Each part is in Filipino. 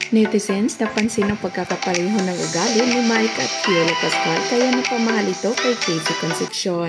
Netizens, napansin ang pagkakapareho ng ugali ni Mike at Piolo Pascual kaya napamahal ito kay Casey Concepcion.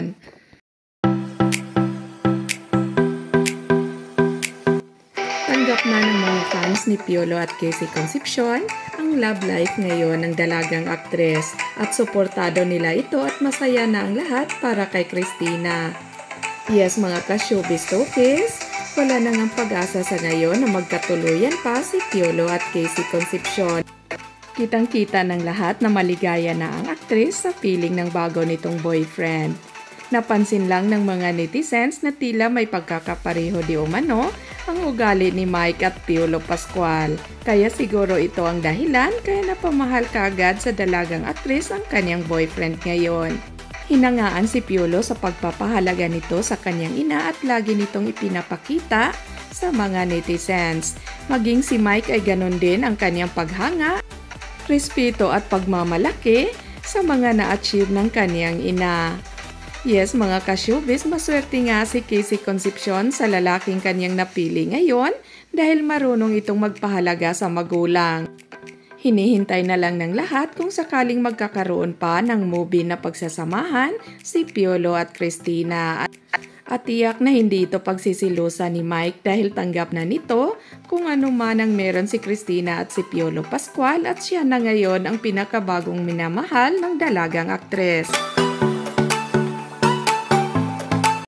Tanggap na ng mga fans ni Piolo at Casey Concepcion ang love life ngayon ng dalagang aktres at suportado nila ito at masaya na ang lahat para kay Christina. Yes, mga ka-showbiz showbiz, wala nang ang pag-asa sa ngayon na magkatuluyan pa si Piolo at Casey Concepcion. Kitang-kita ng lahat na maligaya na ang aktres sa piling ng bago nitong boyfriend. Napansin lang ng mga netizens na tila may pagkakapareho di umano ang ugali ni Mike at Piolo Pascual. Kaya siguro ito ang dahilan kaya napamahal kaagad sa dalagang aktres ang kanyang boyfriend ngayon. Hinangaan si Piolo sa pagpapahalaga nito sa kanyang ina at lagi nitong ipinapakita sa mga netizens. Maging si Mike ay ganon din ang kanyang paghanga, respeto at pagmamalaki sa mga na-achieve ng kanyang ina. Yes, mga ka-showbiz, maswerte nga si Casey Concepcion sa lalaking kanyang napili ngayon dahil marunong itong magpahalaga sa magulang. Hinihintay na lang ng lahat kung sakaling magkakaroon pa ng movie na pagsasamahan si Piolo at Christina. At tiyak na hindi ito pagsisilusan ni Mike dahil tanggap na nito kung ano man ang meron si Christina at si Piolo Pascual at siya na ngayon ang pinakabagong minamahal ng dalagang aktres.